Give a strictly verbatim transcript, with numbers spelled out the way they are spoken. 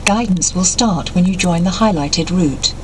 Guidance will start when you join the highlighted route.